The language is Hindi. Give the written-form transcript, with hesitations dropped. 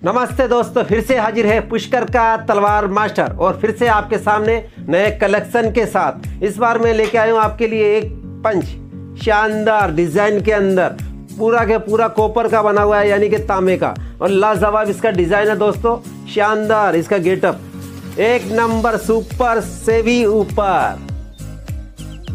नमस्ते दोस्तों, फिर से हाजिर है पुष्कर का तलवार मास्टर और फिर से आपके सामने नए कलेक्शन के साथ। इस बार मैं लेके आया हूँ आपके लिए एक पंच शानदार डिजाइन के अंदर, पूरा के पूरा कॉपर का बना हुआ है, यानी कि तांबे का, और लाजवाब इसका डिजाइन है दोस्तों। शानदार इसका गेटअप, एक नंबर सुपर से भी ऊपर।